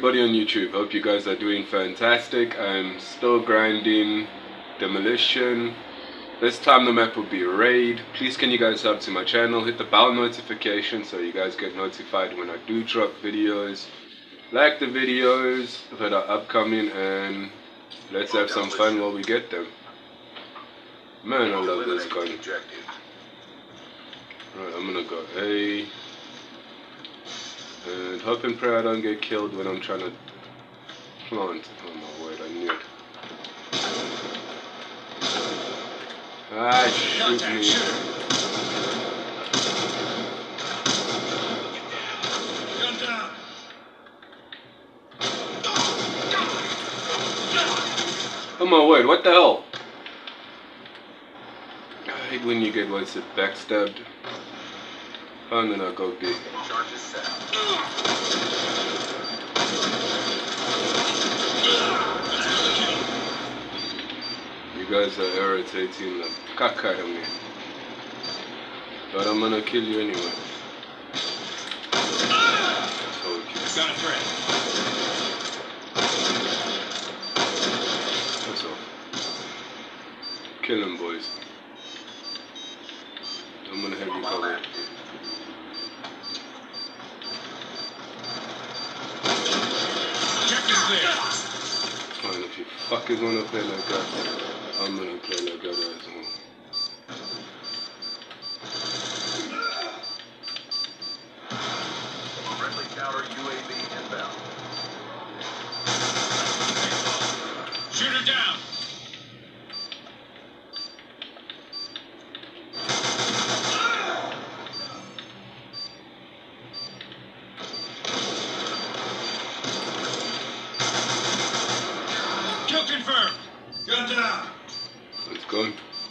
everybody on YouTube. Hope you guys are doing fantastic. I'm still grinding Demolition. This time the map will be Raid. Please can you guys sub to my channel, hit the bell notification so you guys get notified when I do drop videos. Like the videos that are upcoming and let's have some fun while we get them. Man, I love this gun. Right, I'm gonna go A. And hope and pray I don't get killed when I'm trying to plant. Oh my word, I knew it. Ah, shoot me. Oh my word, what the hell? I hate when you get what's it backstabbed. And then I'll go B. Charges set. You guys are irritating the cack out of me. But I'm gonna kill you anyway. Told you. Got a threat. That's all. Kill him, boys. I'm gonna have you covered. Fine, if you fuckers wanna play like that, I'm gonna play like that as well. Friendly counter UAV inbound. Shoot her down. Kill confirmed. Gun down. Let's go.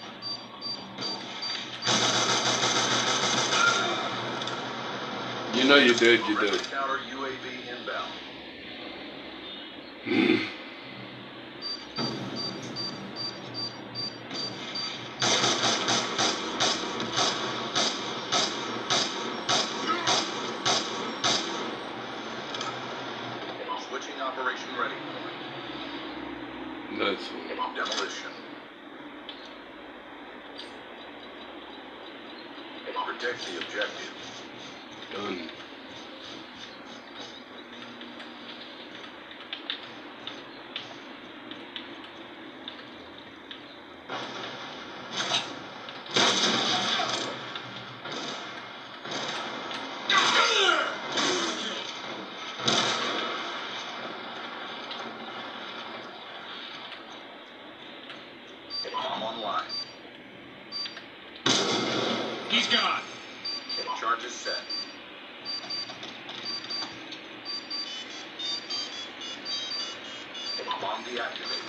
You know you did, you did. Counter UAV inbound. Switching operation ready. That's all. Demolition. Protect the objective. Done. Bomb online. He's gone. Charges set. Bomb deactivated.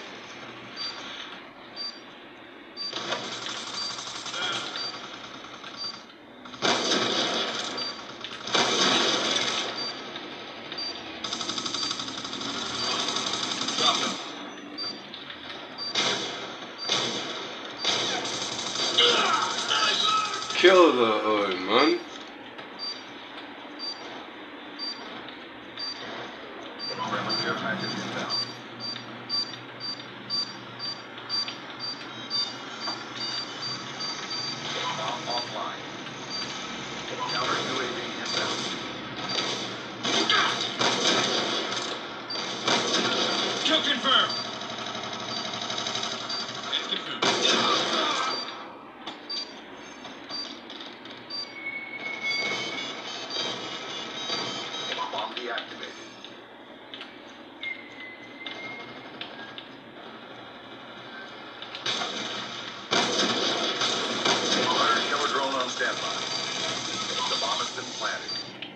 Drop him. Kill the oil, man. Friendly care package inbound. Bomb offline. Counter UAV inbound. Kill confirmed. Bomb deactivated. Hunter killer drone on standby. The bomb has been planted.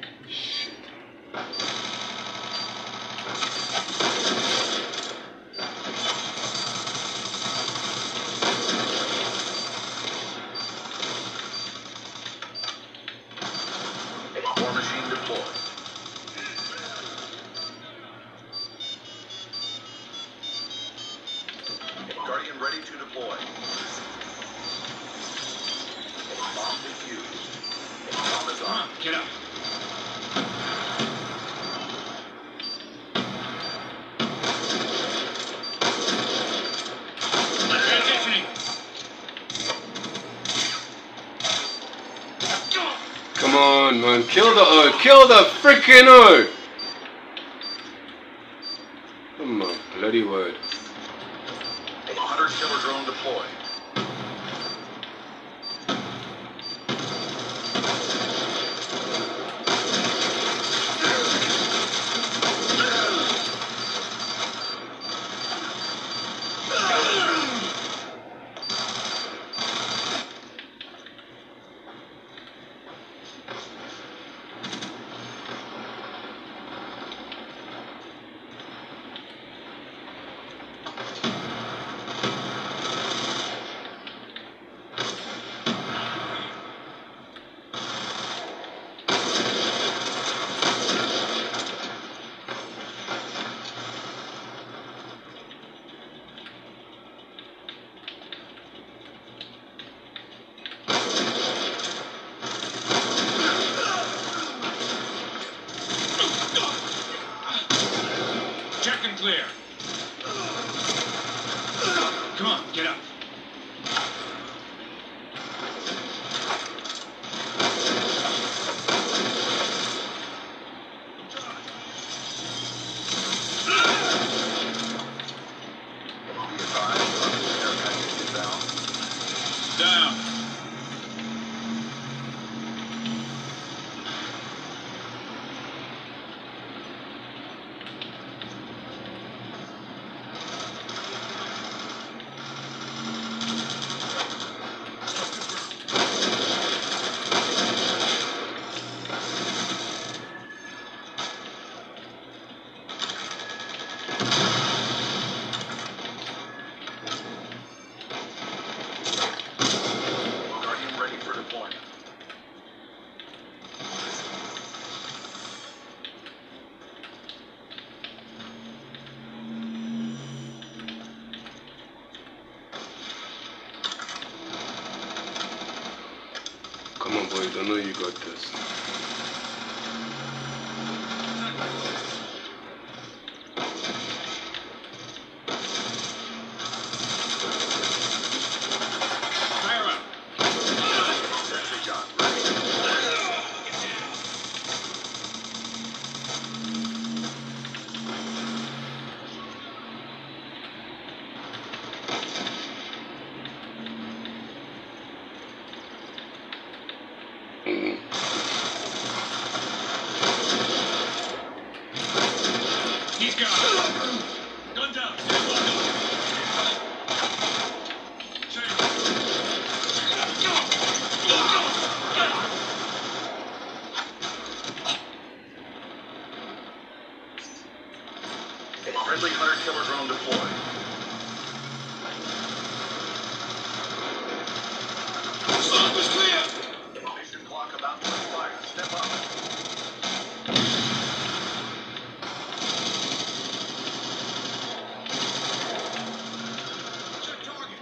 War machine deployed. Guardian ready to deploy. Bomb defused. Bomb is on. Get up. Come on, man. Kill the O. Kill the freaking O. Oh my bloody word. Hunter killer drone deployed. Check and clear. Come on, get up. Down. Guardian ready for deployment. Come on, boys. I know you got this. Fire up. Sentry gun ready. He's gone. Gun down. Friendly hunter killer drone deployed. Stop is clear. Mission clock about to expire. Step up. Check target.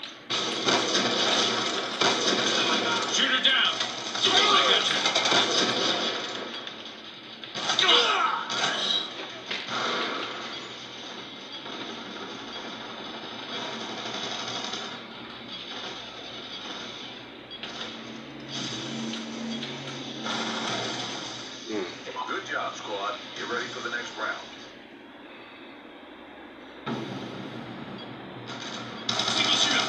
Shoot her down. I got you. Good job, squad. Get ready for the next round. Single shooter.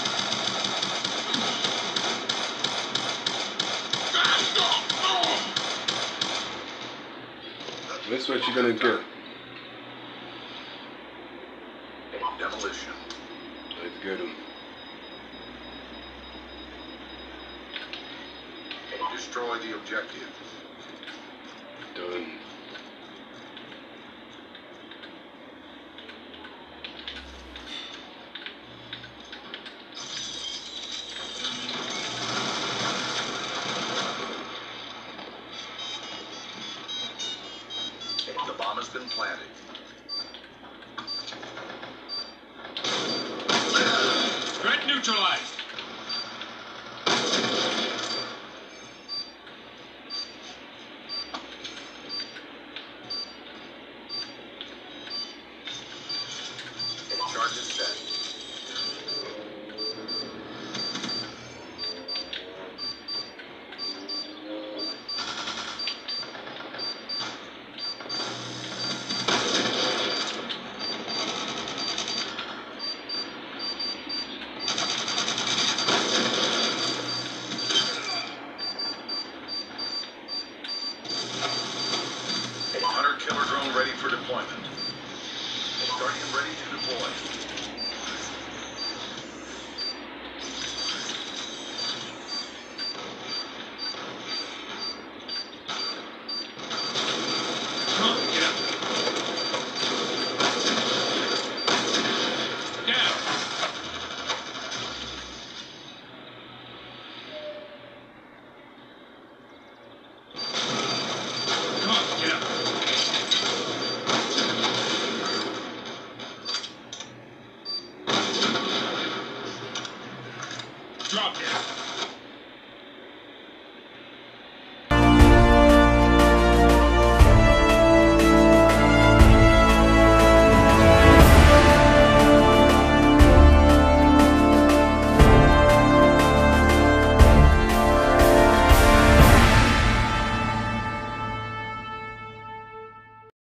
That's what you're gonna get. Demolition. Let's get him. Destroy the objective. Done. The bomb has been planted. Threat neutralized. Charges set. deployed. Come on, get up. Down. Come on, get up. Drop down.